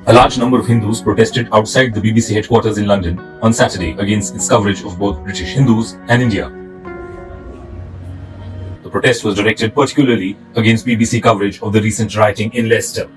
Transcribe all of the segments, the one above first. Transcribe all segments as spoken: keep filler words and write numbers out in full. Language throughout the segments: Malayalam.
A large number of Hindus protested outside the B B C headquarters in London on Saturday against its coverage of both British Hindus and India. The protest was directed particularly against B B C coverage of the recent rioting in Leicester.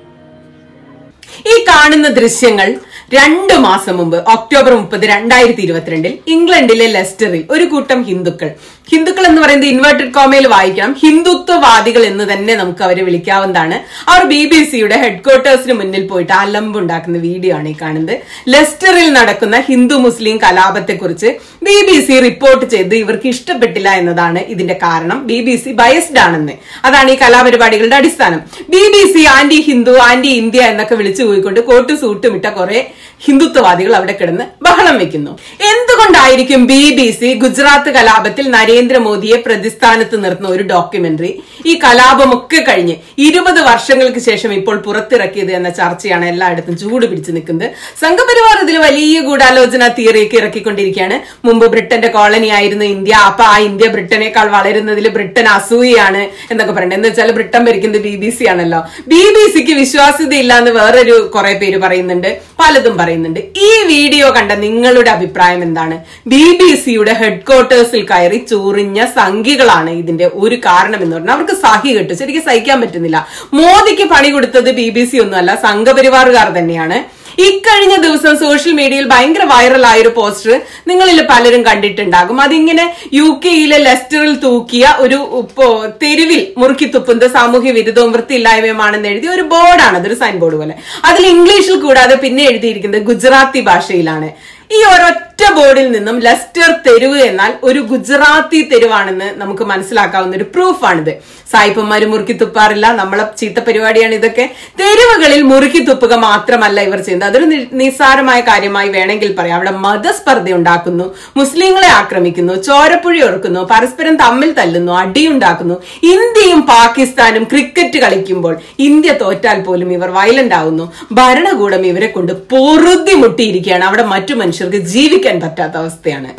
ഈ കാണുന്ന ദൃശ്യങ്ങൾ രണ്ടു മാസം മുമ്പ് ഒക്ടോബർ മുപ്പത് രണ്ടായിരത്തി ഇരുപത്തിരണ്ടിൽ ഇംഗ്ലണ്ടിലെ ലെസ്റ്ററിൽ ഒരു കൂട്ടം ഹിന്ദുക്കൾ ഹിന്ദുക്കൾ എന്ന് പറയുന്നത് ഇൻവേർട്ടഡ് കോമയിൽ വായിക്കണം, ഹിന്ദുത്വവാദികൾ എന്ന് തന്നെ നമുക്ക് അവരെ വിളിക്കാവുന്നതാണ്. അവർ ബി ബി സിയുടെ ഹെഡ്ക്വാർട്ടേഴ്സിന് മുന്നിൽ പോയിട്ട് അലമ്പുണ്ടാക്കുന്ന വീഡിയോ ആണ് ഈ കാണുന്നത്. ലെസ്റ്ററിൽ നടക്കുന്ന ഹിന്ദു മുസ്ലിം കലാപത്തെ കുറിച്ച് ബി ബി സി റിപ്പോർട്ട് ചെയ്ത് ഇവർക്ക് ഇഷ്ടപ്പെട്ടില്ല എന്നതാണ് ഇതിന്റെ കാരണം. ബി ബി സി ബയസ്ഡ് ആണെന്ന്, അതാണ് ഈ കലാപരിപാടികളുടെ അടിസ്ഥാനം. B B C anti Hindu anti India എന്നൊക്കെ വിളിച്ചു പോയിക്കൊണ്ട് കോട്ട് സൂട്ടും ഇട്ട കുറെ ഹിന്ദുത്വവാദികൾ അവിടെ കിടന്ന് ബഹളം വെക്കുന്നു. എന്തുകൊണ്ടായിരിക്കും ബി ബി സി ഗുജറാത്ത് കലാപത്തിൽ നരേന്ദ്രമോദിയെ പ്രതിസ്ഥാനത്ത് നിർത്തുന്ന ഒരു ഡോക്യുമെന്ററി ഈ കലാപമൊക്കെ കഴിഞ്ഞ് ഇരുപത് വർഷങ്ങൾക്ക് ശേഷം ഇപ്പോൾ പുറത്തിറക്കിയത് എന്ന ചർച്ചയാണ് എല്ലായിടത്തും ചൂട് പിടിച്ചു നിൽക്കുന്നത്. സംഘപരിവാർ ഇതിൽ വലിയ ഗൂഢാലോചന തിയറിയൊക്കെ ഇറക്കിക്കൊണ്ടിരിക്കുകയാണ്. മുമ്പ് ബ്രിട്ടന്റെ കോളനി ആയിരുന്നു ഇന്ത്യ, അപ്പൊ ആ ഇന്ത്യ ബ്രിട്ടനേക്കാൾ വളരുന്നതിൽ ബ്രിട്ടൻ അസൂയാണ് എന്നൊക്കെ പറയുന്നത്. എന്ന് വെച്ചാൽ ബ്രിട്ടൻ ഭരിക്കുന്നത് ബി ബി സി ആണല്ലോ. ബി ബി സിക്ക് വിശ്വാസ്യതയില്ല എന്ന് വേറൊരു കുറെ പേര് പറയുന്നുണ്ട്, പലതും പറയുന്നുണ്ട്. ഈ വീഡിയോ കണ്ട നിങ്ങളുടെ അഭിപ്രായം എന്താണ്? ബി ബി സിയുടെ ഹെഡ്ക്വാർട്ടേഴ്സിൽ കയറി ചൊറിഞ്ഞ സംഘികളാണ് ഇതിന്റെ ഒരു കാരണം എന്ന് പറഞ്ഞാൽ അവർക്ക് സഹി കെട്ടു, ശരിക്കും സഹിക്കാൻ പറ്റുന്നില്ല. മോദിക്ക് പണി കൊടുത്തത് ബി ബി സി ഒന്നുമല്ല, സംഘപരിവാറുകാർ തന്നെയാണ്. ഇക്കഴിഞ്ഞ ദിവസം സോഷ്യൽ മീഡിയയിൽ ഭയങ്കര വൈറലായ ഒരു പോസ്റ്റർ നിങ്ങളിൽ പലരും കണ്ടിട്ടുണ്ടാകും. അതിങ്ങനെ യു കെയിലെ ലെസ്റ്ററിൽ തൂക്കിയ ഒരു തെരുവിൽ മുറുക്കി തുപ്പുന്നത് സാമൂഹ്യ വിരുദ്ധവും വൃത്തിയില്ലായ്മയുമാണെന്ന് എഴുതിയ ഒരു ബോർഡാണ്, അതൊരു സൈൻ ബോർഡ് പോലെ. അതിൽ ഇംഗ്ലീഷിൽ കൂടാതെ പിന്നെ എഴുതിയിരിക്കുന്നത് ഗുജറാത്തി ഭാഷയിലാണ്. ഈ ഒരൊറ്റ ബോർഡിൽ നിന്നും ലെസ്റ്റർ തെരുവ് എന്നാൽ ഒരു ഗുജറാത്തി തെരുവാണെന്ന് നമുക്ക് മനസ്സിലാക്കാവുന്ന ഒരു പ്രൂഫാണിത്. സായിപ്പന്മാര് മുറുക്കി തുപ്പാറില്ല, നമ്മളെ ചീത്ത പരിപാടിയാണ് ഇതൊക്കെ. തെരുവുകളിൽ മുറുക്കി തുപ്പുക മാത്രമല്ല ഇവർ ചെയ്യുന്നത്, അതൊരു നിസ്സാരമായ കാര്യമായി വേണമെങ്കിൽ പറയാം. അവിടെ മതസ്പർദ്ധ ഉണ്ടാക്കുന്നു, മുസ്ലിങ്ങളെ ആക്രമിക്കുന്നു, ചോരപ്പുഴി ഒറുക്കുന്നു, പരസ്പരം തമ്മിൽ തല്ലുന്നു, അടിയുണ്ടാക്കുന്നു. ഇന്ത്യയും പാകിസ്ഥാനും ക്രിക്കറ്റ് കളിക്കുമ്പോൾ ഇന്ത്യ തോറ്റാൽ പോലും ഇവർ വയലന്റ് ആവുന്നു. ഭരണകൂടം ഇവരെ കൊണ്ട് പൊറുതി മുട്ടിയിരിക്കുകയാണ്. അവിടെ മറ്റു മനുഷ്യർക്ക് ജീവിക്കാൻ പറ്റാത്ത അവസ്ഥയാണ്.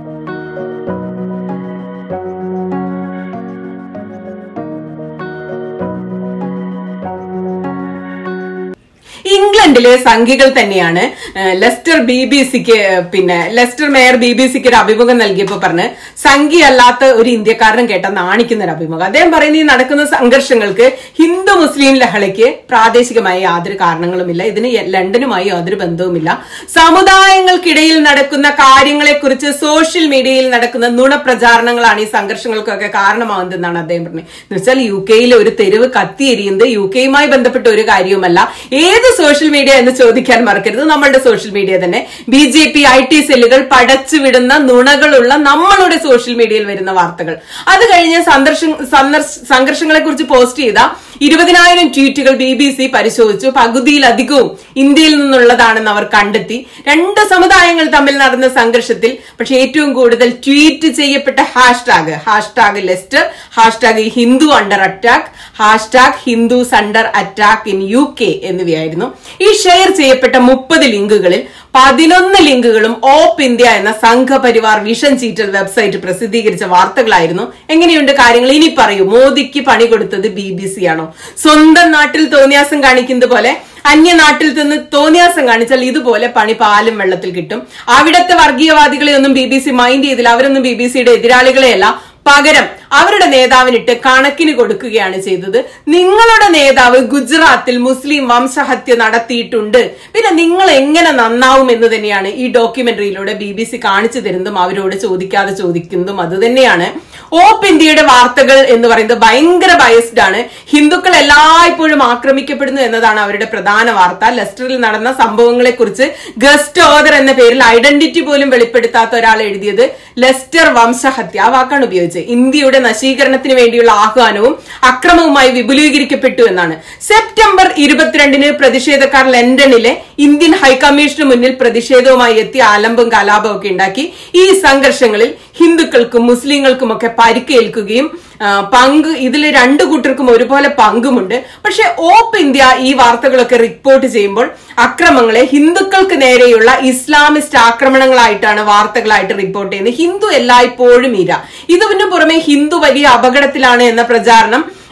ഇംഗ്ലണ്ടിലെ സംഘികൾ തന്നെയാണ് ലെസ്റ്റർ ബി ബി സിക്ക് പിന്നെ ലെസ്റ്റർ മേയർ ബി ബി സിക്ക് ഒരു അഭിമുഖം നൽകിയപ്പോ പറഞ്ഞ് സംഘി അല്ലാത്ത ഒരു ഇന്ത്യക്കാരനും കേട്ട നാണിക്കുന്ന ഒരു അഭിമുഖം. അദ്ദേഹം പറയുന്ന ഈ നടക്കുന്ന സംഘർഷങ്ങൾക്ക് ഹിന്ദു മുസ്ലിം ലഹളയ്ക്ക് പ്രാദേശികമായ യാതൊരു കാരണങ്ങളുമില്ല, ഇതിന് ലണ്ടനുമായി യാതൊരു ബന്ധവുമില്ല. സമുദായങ്ങൾക്കിടയിൽ നടക്കുന്ന കാര്യങ്ങളെ കുറിച്ച് സോഷ്യൽ മീഡിയയിൽ നടക്കുന്ന നുണപ്രചാരണങ്ങളാണ് ഈ സംഘർഷങ്ങൾക്കൊക്കെ കാരണമാകുന്നതെന്നാണ് അദ്ദേഹം പറഞ്ഞത്. എന്ന് വെച്ചാൽ യു കെയിലെ ഒരു തെരുവ് കത്തിയെരിയുന്നത് യു കെയുമായി ബന്ധപ്പെട്ട ഒരു കാര്യവുമല്ല. ഏത് സോഷ്യൽ മീഡിയ എന്ന് ചോദിക്കാൻ മറക്കരുത്, നമ്മളുടെ സോഷ്യൽ മീഡിയ തന്നെ. B J P I T സെല്ലുകൾ പടച്ചുവിടുന്ന നുണകളുള്ള നമ്മളുടെ സോഷ്യൽ മീഡിയയിൽ വരുന്ന വാർത്തകൾ. അത് കഴിഞ്ഞ് സംഘർഷങ്ങളെ കുറിച്ച് പോസ്റ്റ് ചെയ്ത ഇരുപതിനായിരം ട്വീറ്റുകൾ ബി ബി സി പരിശോധിച്ചു. പകുതിയിലധികവും ഇന്ത്യയിൽ നിന്നുള്ളതാണെന്ന് അവർ കണ്ടെത്തി. രണ്ട് സമുദായങ്ങൾ തമ്മിൽ നടന്ന സംഘർഷത്തിൽ പക്ഷെ ഏറ്റവും കൂടുതൽ ട്വീറ്റ് ചെയ്യപ്പെട്ട hashtag hashtag Leicester, hashtag Hindu under attack, hashtag Hindus under attack in U K എന്നിവയായിരുന്നു. ഈ ഷെയർ ചെയ്യപ്പെട്ട മുപ്പത് ലിങ്കുകളിൽ പതിനൊന്ന് ലിങ്കുകളും ഓപ്പ് ഇന്ത്യ എന്ന സംഘപരിവാർ വിഷൻ ചീറ്റൽ വെബ്സൈറ്റ് പ്രസിദ്ധീകരിച്ച വാർത്തകളായിരുന്നു. എങ്ങനെയുണ്ട് കാര്യങ്ങൾ? ഇനി പറയൂ, മോദിക്ക് പണി കൊടുത്തത് ബി ബി സി ആണോ? സ്വന്തം നാട്ടിൽ തോന്നിയാസം കാണിക്കുന്നത് പോലെ അന്യനാട്ടിൽ നിന്ന് തോന്നിയാസം കാണിച്ചാൽ ഇതുപോലെ പണി പാലും വെള്ളത്തിൽ കിട്ടും. അവിടത്തെ വർഗീയവാദികളെ ഒന്നും ബി ബി സി മൈൻഡ് ചെയ്തില്ല, അവരൊന്നും ബി ബി സിയുടെ എതിരാളികളെയല്ല, പകരം അവരുടെ നേതാവിനിട്ട് കണക്കിന് കൊടുക്കുകയാണ് ചെയ്തത്. നിങ്ങളുടെ നേതാവ് ഗുജറാത്തിൽ മുസ്ലിം വംശഹത്യ നടത്തിയിട്ടുണ്ട്, പിന്നെ നിങ്ങൾ എങ്ങനെ നന്നാവും എന്ന് തന്നെയാണ് ഈ ഡോക്യുമെന്ററിയിലൂടെ ബി ബി സി കാണിച്ചു തരുന്നതും അവരോട് ചോദിക്കാതെ ചോദിക്കുന്നതും അത് തന്നെയാണ്. ഓപ്പ് ഇന്ത്യയുടെ വാർത്തകൾ എന്ന് പറയുന്നത് ഭയങ്കര ബയസ്ഡ് ആണ്. ഹിന്ദുക്കൾ എല്ലായ്പ്പോഴും ആക്രമിക്കപ്പെടുന്നു എന്നതാണ് അവരുടെ പ്രധാന വാർത്ത. ലെസ്റ്ററിൽ നടന്ന സംഭവങ്ങളെ കുറിച്ച് ഗസ്റ്റ് ഓദർ എന്ന പേരിൽ ഐഡന്റിറ്റി പോലും വെളിപ്പെടുത്താത്ത ഒരാൾ എഴുതിയത് ലെസ്റ്റർ വംശഹത്യ ആ വാക്കാണ് ഉപയോഗിച്ചത്. ഇന്ത്യയുടെ നശീകരണത്തിന് വേണ്ടിയുള്ള ആഹ്വാനവും അക്രമവുമായി വിപുലീകരിക്കപ്പെട്ടു എന്നാണ്. സെപ്റ്റംബർ ഇരുപത്തിരണ്ടിന് പ്രതിഷേധക്കാർ ലണ്ടനിലെ ഇന്ത്യൻ ഹൈക്കമ്മീഷന് മുന്നിൽ പ്രതിഷേധവുമായി എത്തി ആലമ്പും കലാപവും ഒക്കെ ഉണ്ടാക്കി. ഈ സംഘർഷങ്ങളിൽ ഹിന്ദുക്കൾക്കും മുസ്ലിങ്ങൾക്കുമൊക്കെ പരിക്കേൽക്കുകയും പങ്ക് ഇതിൽ രണ്ടു കൂട്ടർക്കും ഒരുപോലെ പങ്കുമുണ്ട്. പക്ഷെ ഓപ്പ് ഇന്ത്യ ഈ വാർത്തകളൊക്കെ റിപ്പോർട്ട് ചെയ്യുമ്പോൾ അക്രമങ്ങളെ ഹിന്ദുക്കൾക്ക് നേരെയുള്ള ഇസ്ലാമിസ്റ്റ് ആക്രമണങ്ങളായിട്ടാണ് വാർത്തകളായിട്ട് റിപ്പോർട്ട് ചെയ്യുന്നത്. ഹിന്ദു എല്ലായ്പ്പോഴും ഇര, ഇതിനു പുറമെ ഹിന്ദു വലിയ അപകടത്തിലാണ് എന്ന പ്രചാരണം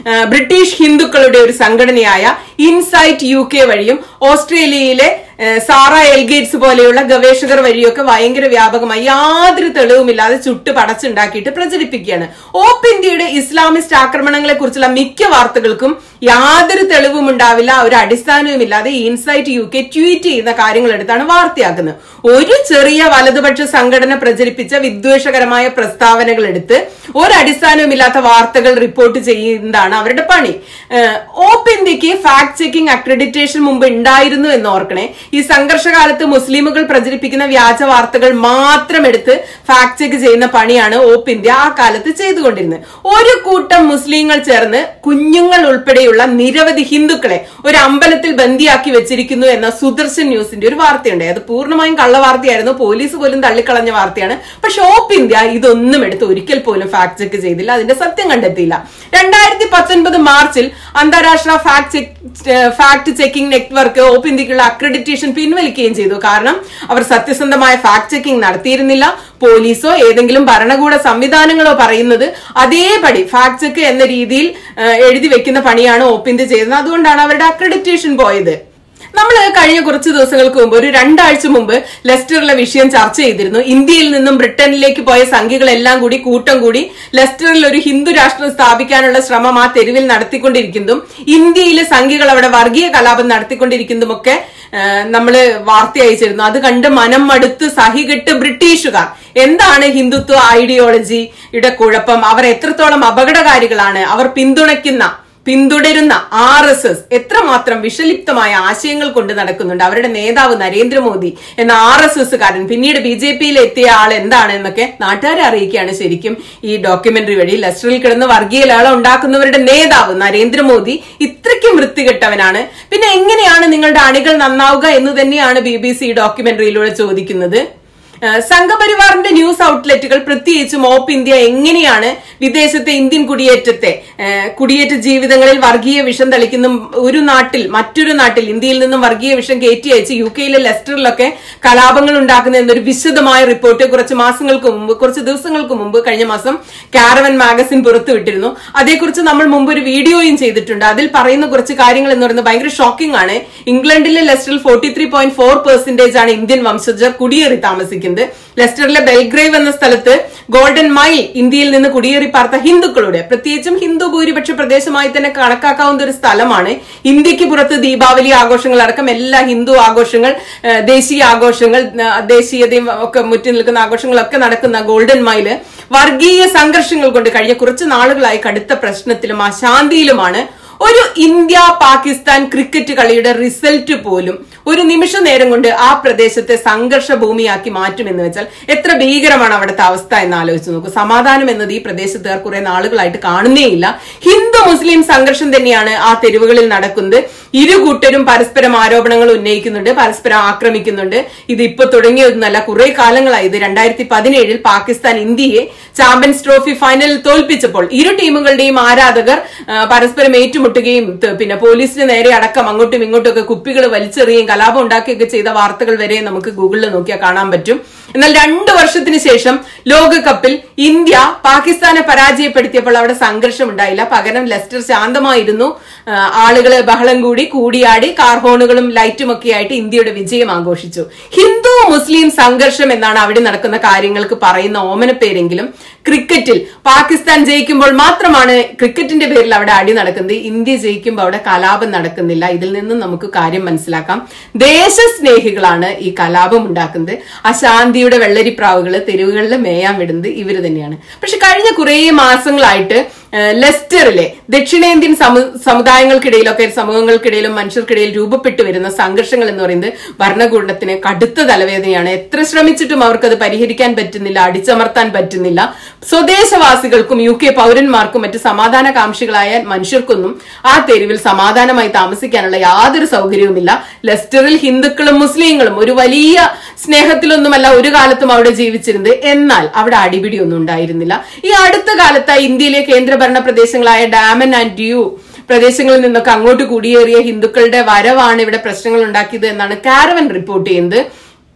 ബ്രിട്ടീഷ് ഹിന്ദുക്കളുടെ ഒരു സംഘടനയായ ഇൻസൈറ്റ് യു കെ വഴിയും ഓസ്ട്രേലിയയിലെ സാറ എൽഗേറ്റ്സ് പോലെയുള്ള ഗവേഷകർ വഴിയൊക്കെ ഭയങ്കര വ്യാപകമായി യാതൊരു തെളിവുമില്ലാതെ ചുട്ട് പടച്ചുണ്ടാക്കിയിട്ട് പ്രചരിപ്പിക്കുകയാണ്. ഓപ്പ് ഇന്ത്യയുടെ ഇസ്ലാമിസ്റ്റ് ആക്രമണങ്ങളെ കുറിച്ചുള്ള മിക്ക വാർത്തകൾക്കും യാതൊരു തെളിവും ഉണ്ടാവില്ല, ഒരു അടിസ്ഥാനവുമില്ലാതെ ഇൻസൈറ്റ് യു കെ ട്വീറ്റ് ചെയ്യുന്ന കാര്യങ്ങൾ എടുത്താണ് വാർത്തയാക്കുന്നത്. ഒരു ചെറിയ വലതുപക്ഷ സംഘടന പ്രചരിപ്പിച്ച വിദ്വേഷകരമായ പ്രസ്താവനകൾ എടുത്ത് ഒരടിസ്ഥാനവുമില്ലാത്ത വാർത്തകൾ റിപ്പോർട്ട് ചെയ്യുന്നതാണ് അവരുടെ പണി. ഓപ്പ് ഇന്ത്യക്ക് ഫാക്ട് ചെക്കിംഗ് അക്രഡിറ്റേഷൻ മുമ്പ് ഉണ്ടായിരുന്നു എന്ന് ഓർക്കണേ. ഈ സംഘർഷകാലത്ത് മുസ്ലിമുകൾ പ്രചരിപ്പിക്കുന്ന വ്യാജ വാർത്തകൾ മാത്രം എടുത്ത് ഫാക്ട് ചെക്ക് ചെയ്യുന്ന പണിയാണ് ഓപ്പ് ഇന്ത്യ ആ കാലത്ത് ചെയ്തുകൊണ്ടിരുന്നത്. ഒരു കൂട്ടം മുസ്ലിങ്ങൾ ചേർന്ന് കുഞ്ഞുങ്ങൾ ഉൾപ്പെടെയുള്ള നിരവധി ഹിന്ദുക്കളെ ഒരു അമ്പലത്തിൽ ബന്ദിയാക്കി വെച്ചിരിക്കുന്നു എന്ന സുദർശൻ ന്യൂസിന്റെ ഒരു വാർത്തയുണ്ട്. അത് പൂർണ്ണമായും കള്ളവാർത്തയായിരുന്നു, പോലീസ് പോലും തള്ളിക്കളഞ്ഞ വാർത്തയാണ്. പക്ഷെ ഓപ്പ് ഇന്ത്യ ഇതൊന്നും എടുത്ത് ഒരിക്കൽ പോലും ഫാക്ട് ചെക്ക് ചെയ്തില്ല, അതിന്റെ സത്യം കണ്ടെത്തിയില്ല. രണ്ടായിരത്തി പത്തൊൻപത് മാർച്ചിൽ അന്താരാഷ്ട്ര fact fact checking network of ഇന്ത്യക്കുള്ള അക്രഡിറ്റേഷൻ പിൻവലിക്കുകയും ചെയ്തു. കാരണം അവർ സത്യസന്ധമായ ഫാക്ട് ചെക്കിംഗ് നടത്തിയിരുന്നില്ല. പോലീസോ ഏതെങ്കിലും ഭരണകൂട സംവിധാനങ്ങളോ പറയുന്നത് അതേപടി ഫാക്ട് ചെക്ക് എന്ന രീതിയിൽ എഴുതി വെക്കുന്ന പണിയാണ് ഓപ്പ് ഇന്ത്യ ചെയ്യുന്നത്. അതുകൊണ്ടാണ് അവരുടെ അക്രഡിറ്റേഷൻ പോയത്. നമ്മൾ കഴിഞ്ഞ കുറച്ച് ദിവസങ്ങൾക്ക് മുമ്പ്, ഒരു രണ്ടാഴ്ച മുമ്പ് ലെസ്റ്ററിലെ വിഷയം ചർച്ച ചെയ്തിരുന്നു. ഇന്ത്യയിൽ നിന്നും ബ്രിട്ടനിലേക്ക് പോയ സംഘികളെല്ലാം കൂടി കൂട്ടം കൂടി ലെസ്റ്ററിൽ ഒരു ഹിന്ദു രാഷ്ട്രം സ്ഥാപിക്കാനുള്ള ശ്രമം ആ തെരുവിൽ നടത്തിക്കൊണ്ടിരിക്കുന്നതും ഇന്ത്യയിലെ സംഘികൾ അവിടെ വർഗീയ കലാപം നടത്തിക്കൊണ്ടിരിക്കുന്നതുമൊക്കെ നമ്മള് വാർത്ത അയച്ചിരുന്നു. അത് കണ്ട് മനം മടുത്ത് സഹികെട്ട് ബ്രിട്ടീഷുകാർ എന്താണ് ഹിന്ദുത്വ ഐഡിയോളജിയുടെ കുഴപ്പം, അവർ എത്രത്തോളം അപകടകാരികളാണ്, അവർ പിന്തുണയ്ക്കുന്ന പിന്തുടരുന്ന ആർ എസ് എസ് എത്രമാത്രം വിഷലിപ്തമായ ആശയങ്ങൾ കൊണ്ട് നടക്കുന്നുണ്ട്. അവരുടെ നേതാവ് നരേന്ദ്രമോദി എന്ന ആർ എസ് എസ് കാരൻ പിന്നീട് ബി ജെ പിയിൽ എത്തിയ ആൾ എന്താണ് എന്നൊക്കെ നാട്ടുകാരെ അറിയിക്കുകയാണ് ശരിക്കും ഈ ഡോക്യുമെന്ററി വഴി. ലെസ്റ്ററിൽ കിടന്ന് വർഗീയ ലാളം ഉണ്ടാക്കുന്നവരുടെ നേതാവ് നരേന്ദ്രമോദി ഇത്രയ്ക്കും വൃത്തികെട്ടവനാണ്. പിന്നെ എങ്ങനെയാണ് നിങ്ങളുടെ അണികൾ നന്നാവുക എന്ന് തന്നെയാണ് ബി ബി സി ഡോക്യുമെന്ററിയിലൂടെ ചോദിക്കുന്നത്. സംഘപരിവാറിന്റെ ന്യൂസ് ഔട്ട്ലെറ്റുകൾ പ്രത്യേകിച്ചും ഓപ്പ് ഇന്ത്യ എങ്ങനെയാണ് വിദേശത്തെ ഇന്ത്യൻ കുടിയേറ്റത്തെ കുടിയേറ്റ ജീവിതങ്ങളിൽ വർഗീയ വിഷം തളിക്കുന്ന ഒരു നാട്ടിൽ മറ്റൊരു നാട്ടിൽ ഇന്ത്യയിൽ നിന്നും വർഗീയ വിഷം കയറ്റി അയച്ച് യു കെയിലെ ലെസ്റ്ററിലൊക്കെ കലാപങ്ങൾ ഉണ്ടാക്കുന്ന എന്നൊരു വിശദമായ റിപ്പോർട്ട് കുറച്ച് മാസങ്ങൾക്ക് മുമ്പ് കുറച്ച് ദിവസങ്ങൾക്ക് മുമ്പ് കഴിഞ്ഞ മാസം കാരവൻ മാഗസിൻ പുറത്തുവിട്ടിരുന്നു. അതേക്കുറിച്ച് നമ്മൾ മുമ്പ് ഒരു വീഡിയോയും ചെയ്തിട്ടുണ്ട്. അതിൽ പറയുന്ന കുറച്ച് കാര്യങ്ങൾ എന്ന് പറയുന്നത് ഭയങ്കര ഷോക്കിംഗ് ആണ്. ഇംഗ്ലണ്ടിലെ ലെസ്റ്ററിൽ forty three point four percentage ആണ് ഇന്ത്യൻ വംശജർ കുടിയേറി താമസിക്കുന്നത്. ലെസ്റ്ററിലെ ബെൽഗ്രേവ് എന്ന സ്ഥലത്ത് ഗോൾഡൻ മൈൽ ഇന്ത്യയിൽ നിന്ന് കുടിയേറി പാർത്ത ഹിന്ദുക്കളുടെ, പ്രത്യേകിച്ചും ഹിന്ദു ഭൂരിപക്ഷ പ്രദേശമായി തന്നെ കണക്കാക്കാവുന്ന ഒരു സ്ഥലമാണ്. ഇന്ത്യക്ക് പുറത്ത് ദീപാവലി ആഘോഷങ്ങൾ അടക്കം എല്ലാ ഹിന്ദു ആഘോഷങ്ങൾ, ദേശീയ ആഘോഷങ്ങൾ, ദേശീയതയും ഒക്കെ മുറ്റി നിൽക്കുന്ന ആഘോഷങ്ങളൊക്കെ നടക്കുന്ന ഗോൾഡൻ മൈല് വർഗീയ സംഘർഷങ്ങൾ കൊണ്ട് കഴിഞ്ഞ കുറച്ച് നാളുകളായി കടുത്ത പ്രശ്നത്തിലും അശാന്തിയിലുമാണ്. ഒരു ഇന്ത്യ പാകിസ്ഥാൻ ക്രിക്കറ്റ് കളിയുടെ റിസൾട്ട് പോലും ഒരു നിമിഷ നേരം കൊണ്ട് ആ പ്രദേശത്തെ സംഘർഷ ഭൂമിയാക്കി മാറ്റുമെന്ന് വെച്ചാൽ എത്ര ഭീകരമാണ് അവിടുത്തെ അവസ്ഥ എന്ന് ആലോചിച്ച് നോക്കൂ. സമാധാനം എന്നത് ഈ പ്രദേശത്തുകാർ കുറെ നാളുകളായിട്ട് കാണുന്നേയില്ല. ഹിന്ദു മുസ്ലിം സംഘർഷം തന്നെയാണ് ആ തെരുവുകളിൽ നടക്കുന്നത്. ഇരു കൂട്ടരും പരസ്പരം ആരോപണങ്ങൾ ഉന്നയിക്കുന്നുണ്ട്, പരസ്പരം ആക്രമിക്കുന്നുണ്ട്. ഇത് ഇപ്പൊ തുടങ്ങിയതൊന്നല്ല, കുറെ കാലങ്ങളായി. ഇത് രണ്ടായിരത്തി പതിനേഴിൽ പാകിസ്ഥാൻ ഇന്ത്യയെ ചാമ്പ്യൻസ് ട്രോഫി ഫൈനലിൽ തോൽപ്പിച്ചപ്പോൾ ഇരു ടീമുകളുടെയും ആരാധകർ പരസ്പരം ഏറ്റുമുട്ടുകയും പിന്നെ പോലീസിന് നേരെ അടക്കം അങ്ങോട്ടും ഇങ്ങോട്ടും ഒക്കെ കുപ്പികൾ വലിച്ചെറിയുകയും കലാപം ഉണ്ടാക്കുകയൊക്കെ ചെയ്ത വാർത്തകൾ വരെ നമുക്ക് ഗൂഗിളിൽ നോക്കിയാൽ കാണാൻ പറ്റും. എന്നാൽ രണ്ടു വർഷത്തിന് ശേഷം ലോകകപ്പിൽ ഇന്ത്യ പാകിസ്ഥാനെ പരാജയപ്പെടുത്തിയപ്പോൾ അവിടെ സംഘർഷം ഉണ്ടായില്ല. പകരം ലെസ്റ്റർ ശാന്തമായിരുന്നു. ആളുകള് ബഹളം കൂടി കൂടിയാടി കാർഹോണുകളും ലൈറ്റും ഒക്കെ ആയിട്ട് ഇന്ത്യയുടെ വിജയം ആഘോഷിച്ചു. ഹിന്ദു മുസ്ലിം സംഘർഷം എന്നാണ് അവിടെ നടക്കുന്ന കാര്യങ്ങൾക്ക് പറയുന്ന ഓമനപ്പേരെങ്കിലും ക്രിക്കറ്റിൽ പാകിസ്ഥാൻ ജയിക്കുമ്പോൾ മാത്രമാണ് ക്രിക്കറ്റിന്റെ പേരിൽ അവിടെ അടി നടക്കുന്നത്. ഇന്ത്യ ജയിക്കുമ്പോൾ അവിടെ കലാപം നടക്കുന്നില്ല. ഇതിൽ നിന്നും നമുക്ക് കാര്യം മനസ്സിലാക്കാം. ദേശസ്നേഹികളാണ് ഈ കലാപം ഉണ്ടാക്കുന്നത്. അശാന്തിയുടെ വെള്ളരിപ്രാവുകള് തെരുവുകളിൽ മേയാൻ വിടുന്നത് ഇവര് തന്നെയാണ്. പക്ഷെ കഴിഞ്ഞ കുറേ മാസങ്ങളായിട്ട് ലെസ്റ്ററിലെ ദക്ഷിണേന്ത്യൻ സമുദായങ്ങൾക്കിടയിലൊക്കെ സമൂഹങ്ങൾക്കിടയിലും മനുഷ്യർക്കിടയിൽ രൂപപ്പെട്ടു വരുന്ന സംഘർഷങ്ങൾ എന്ന് പറയുന്നത് ഭരണകൂടത്തിന് കടുത്ത തലവേദനയാണ്. എത്ര ശ്രമിച്ചിട്ടും അവർക്കത് പരിഹരിക്കാൻ പറ്റുന്നില്ല, അടിച്ചമർത്താൻ പറ്റുന്നില്ല. സ്വദേശവാസികൾക്കും യു കെ പൗരന്മാർക്കും മറ്റ് സമാധാനകാംക്ഷികളായ മനുഷ്യർക്കൊന്നും ആ തെരുവിൽ സമാധാനമായി താമസിക്കാനുള്ള യാതൊരു സൗകര്യവുമില്ല. ലെസ്റ്ററിൽ ഹിന്ദുക്കളും മുസ്ലിങ്ങളും ഒരു വലിയ സ്നേഹത്തിലൊന്നുമല്ല ഒരു കാലത്തും അവിടെ ജീവിച്ചിരുന്നത്. എന്നാൽ അവിടെ അടിപിടിയൊന്നും ഉണ്ടായിരുന്നില്ല. ഈ അടുത്ത കാലത്തായി ഇന്ത്യയിലെ കേന്ദ്രഭരണ പ്രദേശങ്ങളായ ഡാമൻ ആൻഡ് ഡ്യൂ പ്രദേശങ്ങളിൽ നിന്നൊക്കെ അങ്ങോട്ട് കുടിയേറിയ ഹിന്ദുക്കളുടെ വരവാണ് ഇവിടെ പ്രശ്നങ്ങൾ ഉണ്ടാക്കിയത് എന്നാണ് കാരവൻ റിപ്പോർട്ട് ചെയ്യുന്നത്.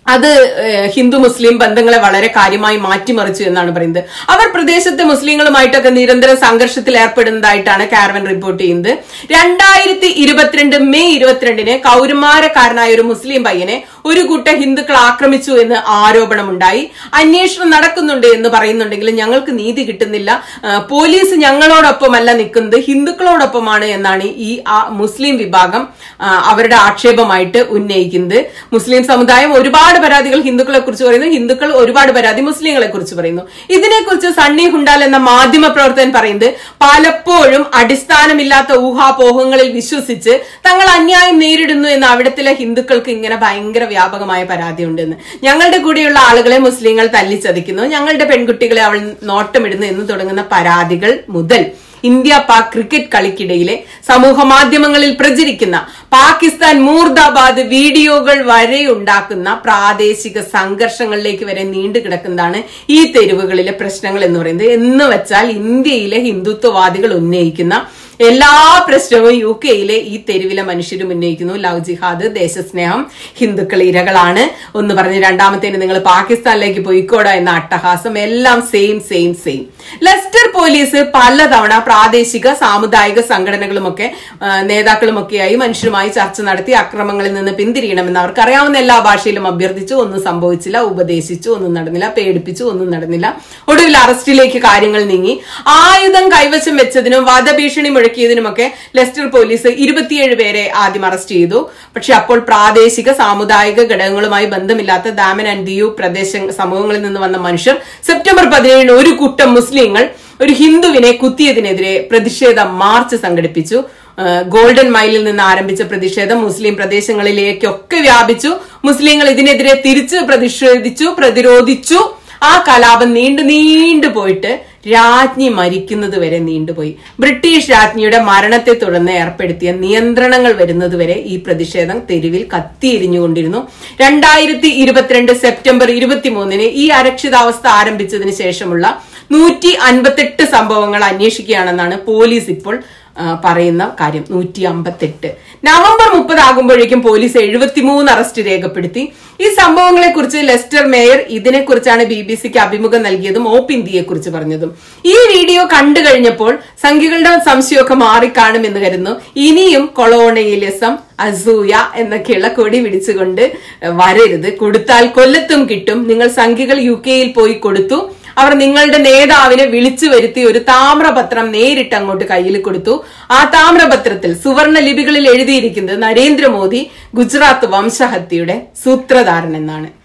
അത് ഹിന്ദു മുസ്ലിം ബന്ധങ്ങളെ വളരെ കാര്യമായി മാറ്റിമറിച്ചു എന്നാണ് പറയുന്നത്. അവർ പ്രദേശത്തെ മുസ്ലിങ്ങളുമായിട്ടൊക്കെ നിരന്തരം സംഘർഷത്തിൽ ഏർപ്പെടുന്നതായിട്ടാണ് കാരവൻ റിപ്പോർട്ട് ചെയ്യുന്നത്. രണ്ടായിരത്തി ഇരുപത്തിരണ്ട് മെയ് ഇരുപത്തിരണ്ടിന് കൗരമാരക്കാരനായ ഒരു മുസ്ലിം പയ്യനെ ഒരു കൂട്ടം ഹിന്ദുക്കൾ ആക്രമിച്ചു എന്ന് ആരോപണമുണ്ടായി. അന്വേഷണം നടക്കുന്നുണ്ട് എന്ന് പറയുന്നുണ്ടെങ്കിലും ഞങ്ങൾക്ക് നീതി കിട്ടുന്നില്ല, പോലീസ് ഞങ്ങളോടൊപ്പമല്ല നിൽക്കുന്നത്, ഹിന്ദുക്കളോടൊപ്പമാണ് എന്നാണ് ഈ മുസ്ലിം വിഭാഗം അവരുടെ ആക്ഷേപമായിട്ട് ഉന്നയിക്കുന്നത്. മുസ്ലിം സമുദായം ഒരുപാട് പരാതികൾ ഹിന്ദുക്കളെ കുറിച്ച് പറയുന്നു, ഹിന്ദുക്കൾ ഒരുപാട് പരാതി മുസ്ലിങ്ങളെ കുറിച്ച് പറയുന്നു. ഇതിനെക്കുറിച്ച് സണ്ണി ഹുണ്ടാൽ എന്ന മാധ്യമ പ്രവർത്തകൻ പറയുന്നത് പലപ്പോഴും അടിസ്ഥാനമില്ലാത്ത ഊഹാപോഹങ്ങളിൽ വിശ്വസിച്ച് തങ്ങൾ അന്യായം നേരിടുന്നു എന്ന് അവിടത്തിലെ ഹിന്ദുക്കൾക്ക് ഇങ്ങനെ ഭയങ്കര വ്യാപകമായ പരാതി ഉണ്ടെന്ന്. ഞങ്ങളുടെ കൂടെയുള്ള ആളുകളെ മുസ്ലിങ്ങൾ തല്ലിച്ചതയ്ക്കുന്നു, ഞങ്ങളുടെ പെൺകുട്ടികളെ അവൾ നോട്ടമിടുന്നു എന്ന് തുടങ്ങുന്ന പരാതികൾ മുതൽ ഇന്ത്യ പാക് ക്രിക്കറ്റ് കളിക്കിടയിലെ സമൂഹ മാധ്യമങ്ങളിൽ പ്രചരിക്കുന്ന പാകിസ്ഥാൻ മൂർദാബാദ് വീഡിയോകൾ വരെ ഉണ്ടാക്കുന്ന പ്രാദേശിക സംഘർഷങ്ങളിലേക്ക് വരെ നീണ്ടു കിടക്കുന്നതാണ് ഈ തെരുവുകളിലെ പ്രശ്നങ്ങൾ എന്ന് പറയുന്നത്. എന്ന് വെച്ചാൽ ഇന്ത്യയിലെ ഹിന്ദുത്വവാദികൾ ഉന്നയിക്കുന്ന എല്ലാ പ്രശ്നവും യു കെയിലെ ഈ തെരുവിലെ മനുഷ്യരും ഉന്നയിക്കുന്നു. ലവ് ജിഹാദ്, ദേശസ്നേഹം, ഹിന്ദുക്കൾ ഇരകളാണ് ഒന്ന് പറഞ്ഞ് രണ്ടാമത്തേന് നിങ്ങൾ പാകിസ്ഥാനിലേക്ക് പോയിക്കോടാ എന്ന അട്ടഹാസം, എല്ലാം same same same. Leicester police പലതവണ പ്രാദേശിക സാമുദായിക സംഘടനകളുമൊക്കെ നേതാക്കളുമൊക്കെയായി മനുഷ്യരുമായി ചർച്ച നടത്തി അക്രമങ്ങളിൽ നിന്ന് പിന്തിരിയണമെന്ന് അവർക്ക് അറിയാവുന്ന എല്ലാ ഭാഷയിലും അഭ്യർത്ഥിച്ചു. ഒന്നും സംഭവിച്ചില്ല. ഉപദേശിച്ചു, ഒന്നും നടന്നില്ല. പേടിപ്പിച്ചു, ഒന്നും നടന്നില്ല. ഒടുവിൽ അറസ്റ്റിലേക്ക് കാര്യങ്ങൾ നീങ്ങി. ആയുധം കൈവശം വെച്ചതിനും വധഭീഷണി മുഴക്കിയതിനുമൊക്കെ ലെസ്റ്റർ പോലീസ് ഇരുപത്തിയേഴ് പേരെ ആദ്യം അറസ്റ്റ് ചെയ്തു. പക്ഷെ അപ്പോൾ പ്രാദേശിക സാമുദായിക ഘടകങ്ങളുമായി ബന്ധമില്ലാത്ത ദാമൻ ആൻഡ് ദിയു പ്രദേശ സമൂഹങ്ങളിൽ നിന്ന് വന്ന മനുഷ്യർ സെപ്റ്റംബർ പതിനേഴിന് ഒരു കൂട്ടം മുസ്ലിങ്ങൾ ഒരു ഹിന്ദുവിനെ കുത്തിയതിനെതിരെ പ്രതിഷേധ മാർച്ച് സംഘടിപ്പിച്ചു. ഗോൾഡൻ മൈലിൽ നിന്ന് ആരംഭിച്ച പ്രതിഷേധം മുസ്ലിം പ്രദേശങ്ങളിലേക്കൊക്കെ വ്യാപിച്ചു. മുസ്ലിങ്ങൾ ഇതിനെതിരെ തിരിച്ച് പ്രതിഷേധിച്ചു, പ്രതിരോധിച്ചു. ആ കലാപം നീണ്ടു നീണ്ടു പോയിട്ട് രാജ്ഞി മരിക്കുന്നത് വരെ നീണ്ടുപോയി. ബ്രിട്ടീഷ് രാജ്ഞിയുടെ മരണത്തെ തുടർന്ന് ഏർപ്പെടുത്തിയ നിയന്ത്രണങ്ങൾ വരുന്നതുവരെ ഈ പ്രതിഷേധം തെരുവിൽ കത്തിയെരിഞ്ഞുകൊണ്ടിരുന്നു. രണ്ടായിരത്തി ഇരുപത്തിരണ്ട് സെപ്റ്റംബർ ഇരുപത്തിമൂന്നിന് ഈ അരക്ഷിതാവസ്ഥ ആരംഭിച്ചതിന് ശേഷമുള്ള നൂറ്റി അൻപത്തെട്ട് സംഭവങ്ങൾ അന്വേഷിക്കുകയാണെന്നാണ് പോലീസ് ഇപ്പോൾ പറയുന്ന കാര്യം. നൂറ്റി അമ്പത്തെട്ട്. നവംബർ മുപ്പത് ആകുമ്പോഴേക്കും പോലീസ് എഴുപത്തിമൂന്ന് അറസ്റ്റ് രേഖപ്പെടുത്തി. ഈ സംഭവങ്ങളെ കുറിച്ച് ലെസ്റ്റർ മേയർ ഇതിനെക്കുറിച്ചാണ് ബി ബി സിക്ക് അഭിമുഖം നൽകിയതും ഓപ്പ് ഇന്ത്യയെ കുറിച്ച് പറഞ്ഞതും. ഈ വീഡിയോ കണ്ടു കഴിഞ്ഞപ്പോൾ സംഖ്യകളുടെ സംശയമൊക്കെ മാറിക്കാണുമെന്ന് കരുതുന്നു. ഇനിയും കൊളോണിയലിസം, അസൂയ എന്നൊക്കെയുള്ള കൊടി പിടിച്ചുകൊണ്ട് വരരുത്. കൊടുത്താൽ കൊല്ലത്തും കിട്ടും. നിങ്ങൾ സംഖ്യകൾ യു കെയിൽ പോയി കൊടുത്തു. അവർ നിങ്ങളുടെ നേതാവിനെ വിളിച്ചു വരുത്തി ഒരു താമ്രപത്രം നേരിട്ട് അങ്ങോട്ട് കയ്യിൽ കൊടുത്തു. ആ താമ്രപത്രത്തിൽ സുവർണ ലിപികളിൽ എഴുതിയിരിക്കുന്നത് നരേന്ദ്രമോദി ഗുജറാത്ത് വംശഹത്യയുടെ സൂത്രധാരൻ എന്നാണ്.